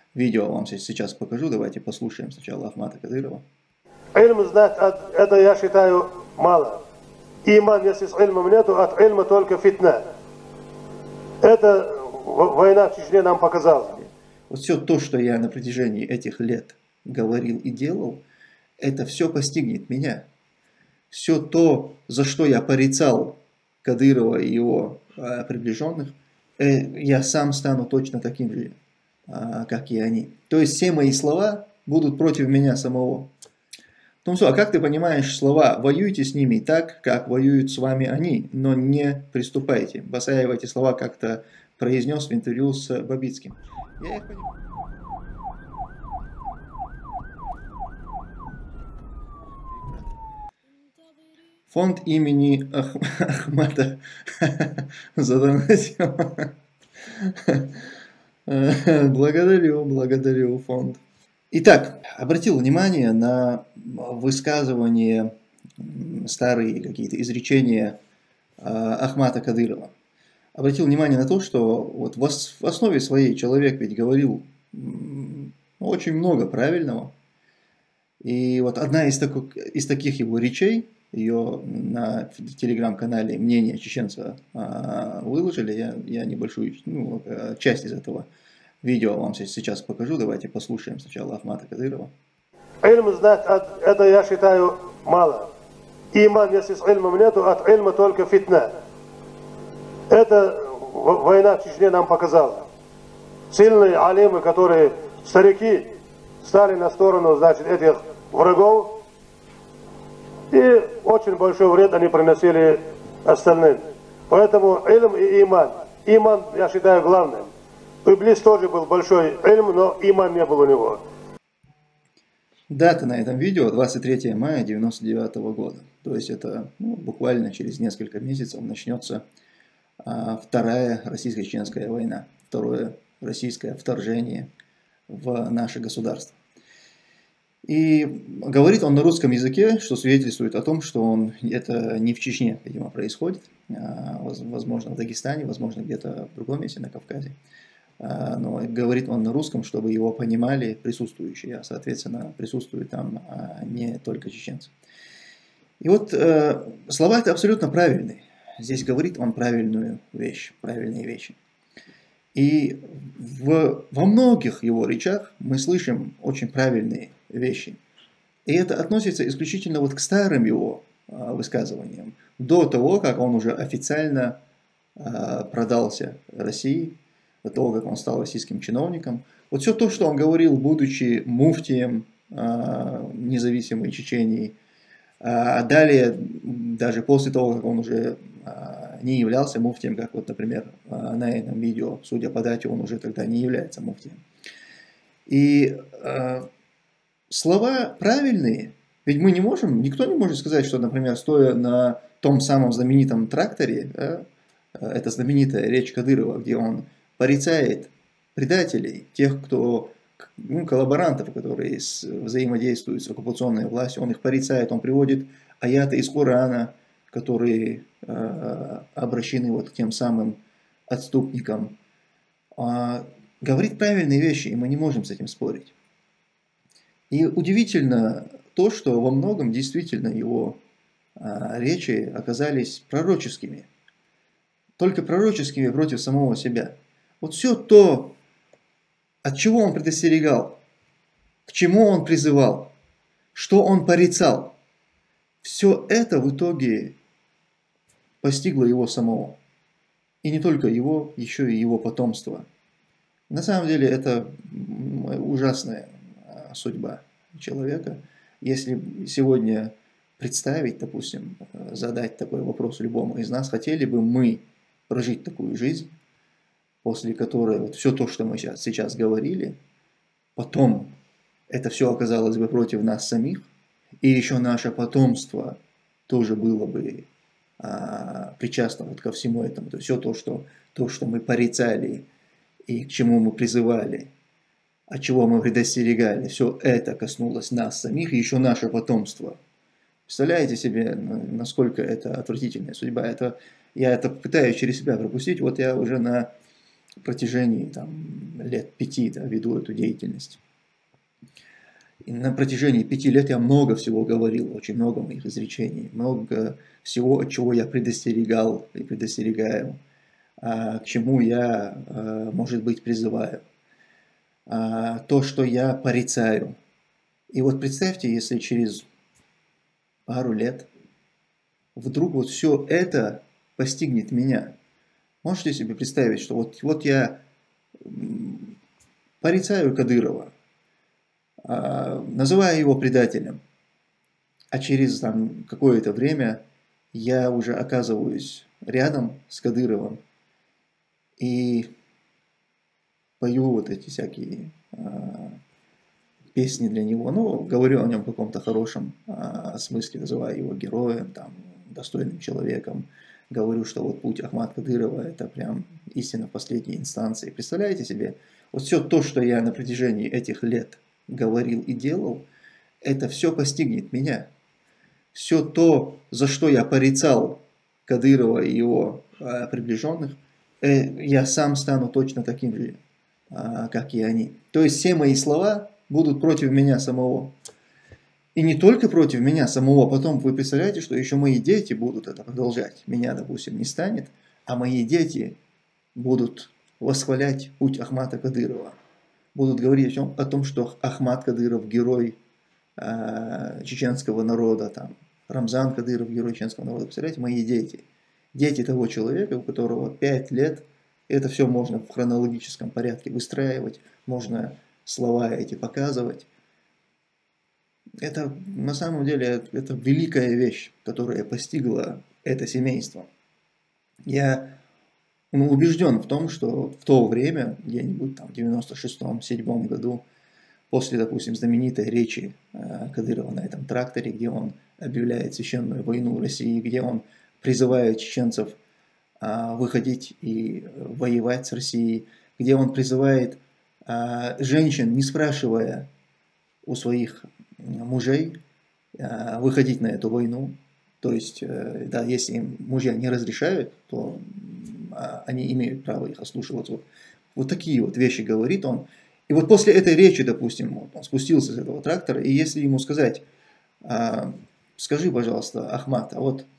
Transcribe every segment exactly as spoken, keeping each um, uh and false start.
видео вам сейчас покажу. Давайте послушаем сначала Ахмата Кадырова. знать, это я считаю мало. Иман, если с ильмом нету, от ильма только фитна. Это война в Чечне нам показала. Вот все то, что я на протяжении этих лет говорил и делал, это все постигнет меня. Все то, за что я порицал Кадырова и его э, приближенных, э, я сам стану точно таким же, э, как и они. То есть все мои слова будут против меня самого. Тумсо, а как ты понимаешь слова «воюйте с ними так, как воюют с вами они, но не приступайте»? Басаев эти слова как-то произнес в интервью с Бабицким. Я их понимаю. Фонд имени Ах... Ахмата задонатил. Благодарю, благодарю, фонд. Итак, обратил внимание на высказывания, старые какие-то изречения Ахмата Кадырова. Обратил внимание на то, что вот в основе своей человек ведь говорил очень много правильного. И вот одна из, таких, из таких его речей, ее на телеграм-канале «Мнение чеченца» выложили, я, я небольшую ну, часть из этого видео вам сейчас покажу. Давайте послушаем сначала Ахмата Кадырова. Ильм знать, это я считаю мало. Иман, если с ильмом нету, от ильма только фитна. Это война в Чечне нам показала. Сильные алимы, которые, старики, стали на сторону, значит, этих врагов. И очень большой вред они приносили остальным. Поэтому ильм и иман. Иман, я считаю, главным. У Иблис тоже был большой ильм, но иман не был у него. Дата на этом видео двадцать третье мая девяносто девятого года. То есть это ну, буквально через несколько месяцев начнется а, вторая российско-чеченская война. Второе российское вторжение в наше государство. И говорит он на русском языке, что свидетельствует о том, что он, это не в Чечне, видимо, происходит, а, возможно, в Дагестане, возможно, где-то в другом месте, на Кавказе. А, но говорит он на русском, чтобы его понимали присутствующие, а, соответственно, присутствуют там а, не только чеченцы. И вот э, слова-то абсолютно правильные. Здесь говорит он правильную вещь, правильные вещи. И в, во многих его речах мы слышим очень правильные вещи. И это относится исключительно вот к старым его а, высказываниям, до того, как он уже официально а, продался России, до того, как он стал российским чиновником. Вот все то, что он говорил, будучи муфтием а, независимой Чечении, а далее, даже после того, как он уже а, не являлся муфтием, как вот, например, а, на этом видео, судя по дате, он уже тогда не является муфтием. И а, слова правильные, ведь мы не можем, никто не может сказать, что, например, стоя на том самом знаменитом тракторе, да, это знаменитая речь Кадырова, где он порицает предателей, тех, кто, ну, коллаборантов, которые с, взаимодействуют с оккупационной властью, он их порицает, он приводит аяты из Корана, которые э, обращены вот к тем самым отступникам. А, говорит правильные вещи, и мы не можем с этим спорить. И удивительно то, что во многом действительно его а, речи оказались пророческими. Только пророческими против самого себя. Вот все то, от чего он предостерегал, к чему он призывал, что он порицал, все это в итоге постигло его самого. И не только его, еще и его потомство. На самом деле это ужасная судьба человека. Если сегодня представить, допустим, задать такой вопрос любому из нас, хотели бы мы прожить такую жизнь, после которой вот все то, что мы сейчас, сейчас говорили, потом это все оказалось бы против нас самих, и еще наше потомство тоже было бы а, причастно вот ко всему этому. То есть все то, что, то, что мы порицали и к чему мы призывали, от чего мы предостерегали, все это коснулось нас самих и еще наше потомство. Представляете себе, насколько это отвратительная судьба? Это, я это пытаюсь через себя пропустить. Вот я уже на протяжении там, лет пяти да, веду эту деятельность. И на протяжении пяти лет я много всего говорил, очень много моих изречений, много всего, от чего я предостерегал и предостерегаю, к чему я, может быть, призываю, то, что я порицаю. И вот представьте, если через пару лет вдруг вот все это постигнет меня. Можете себе представить, что вот, вот я порицаю Кадырова, называя его предателем, а через там, какое-то время я уже оказываюсь рядом с Кадыровым и пою вот эти всякие а, песни для него, ну, говорю о нем в каком-то хорошем а, смысле, называю его героем, там, достойным человеком, говорю, что вот путь Ахмада Кадырова это прям истина в последней инстанции. Представляете себе, вот все то, что я на протяжении этих лет говорил и делал, это все постигнет меня. Все то, за что я порицал Кадырова и его а, приближенных, э, я сам стану точно таким же, а, как и они. То есть все мои слова будут против меня самого. И не только против меня самого, потом вы представляете, что еще мои дети будут это продолжать. Меня, допустим, не станет, а мои дети будут восхвалять путь Ахмада Кадырова. Будут говорить о том, что Ахмад Кадыров герой э, чеченского народа, там, Рамзан Кадыров герой чеченского народа. Представляете, мои дети. Дети того человека, у которого пять лет, это все можно в хронологическом порядке выстраивать, можно слова эти показывать. Это на самом деле это великая вещь, которая постигла это семейство. Я ну, убежден в том, что в то время, где-нибудь там в девяносто шестом — седьмом году, после, допустим, знаменитой речи э, Кадырова на этом тракторе, где он объявляет священную войну России, где он призывает чеченцев э, выходить и воевать с Россией, где он призывает э, женщин, не спрашивая у своих мужей, э, выходить на эту войну. То есть, э, да, если им мужья не разрешают, то они имеют право их ослушиваться. Вот, вот такие вот вещи говорит он. И вот после этой речи, допустим, вот он спустился с этого трактора, и если ему сказать, а, скажи, пожалуйста, Ахмад, а вот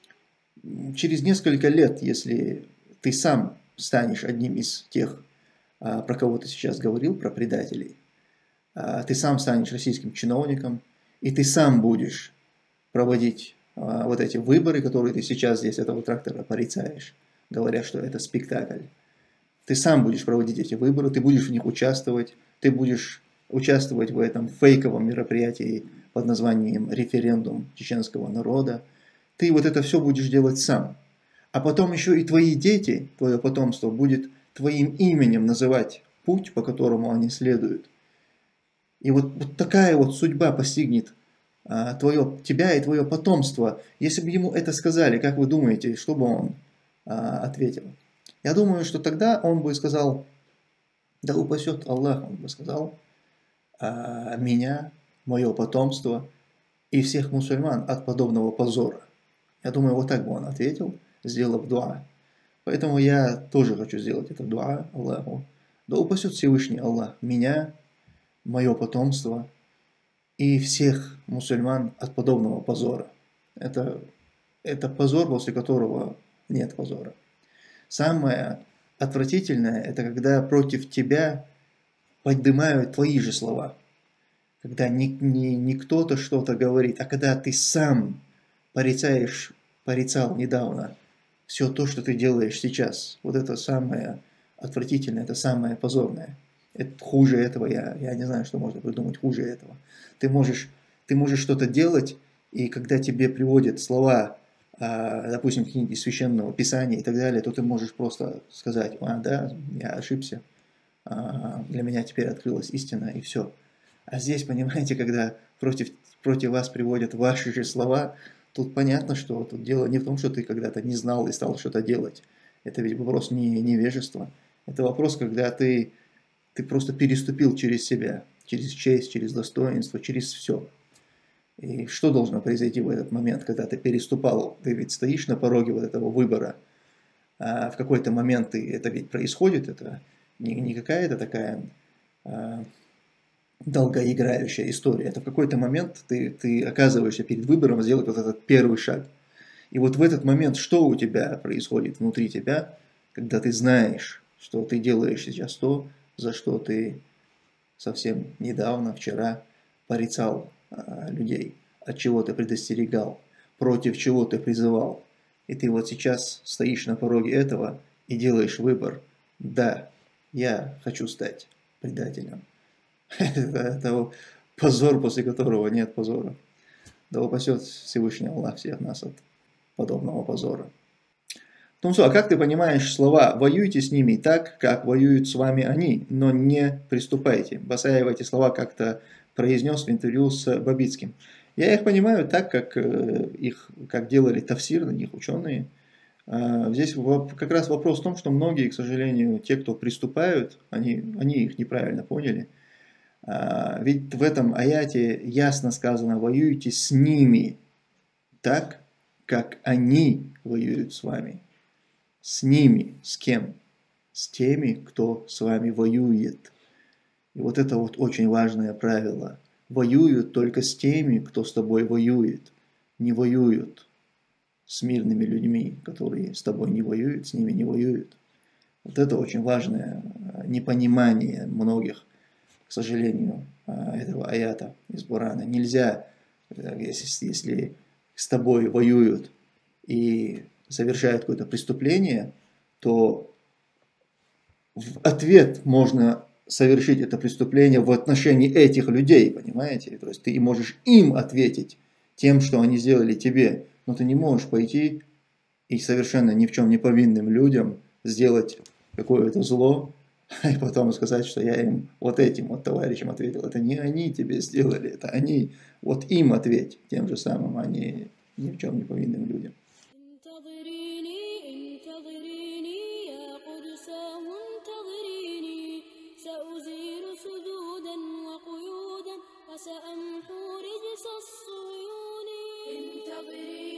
через несколько лет, если ты сам станешь одним из тех, а, про кого ты сейчас говорил, про предателей, а, ты сам станешь российским чиновником, и ты сам будешь проводить а, вот эти выборы, которые ты сейчас здесь этого трактора порицаешь, говоря, что это спектакль. Ты сам будешь проводить эти выборы, ты будешь в них участвовать, ты будешь участвовать в этом фейковом мероприятии под названием референдум чеченского народа. Ты вот это все будешь делать сам. А потом еще и твои дети, твое потомство будет твоим именем называть путь, по которому они следуют. И вот, вот такая вот судьба постигнет а, твое, тебя и твое потомство. Если бы ему это сказали, как вы думаете, что бы он ответил? Я думаю, что тогда он бы сказал, да упасет Аллах, он бы сказал, а, меня, мое потомство и всех мусульман от подобного позора. Я думаю, вот так бы он ответил, сделав дуа. Поэтому я тоже хочу сделать это дуа Аллаху. Да упасет Всевышний Аллах меня, мое потомство и всех мусульман от подобного позора. Это, это позор, после которого нет позора. Самое отвратительное, это когда против тебя поднимают твои же слова. Когда не, не, не кто-то что-то говорит, а когда ты сам порицаешь, порицал недавно все то, что ты делаешь сейчас. Вот это самое отвратительное, это самое позорное. Это, хуже этого, я, я не знаю, что можно придумать хуже этого. Ты можешь, ты можешь что-то делать, и когда тебе приводят слова, допустим, какие-нибудь из священного писания и так далее, то ты можешь просто сказать, а, да, я ошибся, для меня теперь открылась истина, и все. А здесь, понимаете, когда против, против вас приводят ваши же слова, тут понятно, что тут дело не в том, что ты когда-то не знал и стал что-то делать. Это ведь вопрос не невежества. Это вопрос, когда ты, ты просто переступил через себя, через честь, через достоинство, через все. И что должно произойти в этот момент, когда ты переступал? Ты ведь стоишь на пороге вот этого выбора. а, в какой-то момент ты, это ведь происходит, это не, не какая-то такая а, долгоиграющая история, это в какой-то момент ты, ты оказываешься перед выбором сделать вот этот первый шаг. И вот в этот момент что у тебя происходит внутри тебя, когда ты знаешь, что ты делаешь сейчас то, за что ты совсем недавно, вчера порицал а, людей, от чего ты предостерегал, против чего ты призывал. И ты вот сейчас стоишь на пороге этого и делаешь выбор. Да, я хочу стать предателем. Это позор, после которого нет позора. Да упасет Всевышний Аллах всех нас от подобного позора. Тумсо, а как ты понимаешь слова «воюйте с ними так, как воюют с вами они, но не приступайте»? Басаев эти слова как-то произнес в интервью с Бабицким. Я их понимаю так, как их как делали тафсир на них ученые. Здесь как раз вопрос в том, что многие, к сожалению, те, кто приступают, они, они их неправильно поняли. Ведь в этом аяте ясно сказано «воюйте с ними так, как они воюют с вами». С ними, с кем? С теми, кто с вами воюет. И вот это вот очень важное правило. Воюют только с теми, кто с тобой воюет. Не воюют с мирными людьми, которые с тобой не воюют, с ними не воюют. Вот это очень важное непонимание многих, к сожалению, этого аята из Бурана. Нельзя, если, если с тобой воюют и совершают какое-то преступление, то в ответ можно совершить это преступление в отношении этих людей, понимаете? То есть ты можешь им ответить тем, что они сделали тебе, но ты не можешь пойти и совершенно ни в чем не повинным людям сделать какое-то зло, и потом сказать, что я им вот этим вот товарищам ответил. Это не они тебе сделали, это они. Вот им ответь тем же самым, а не ни в чем не повинным людям. سأمحو رجس الصيون انتظريني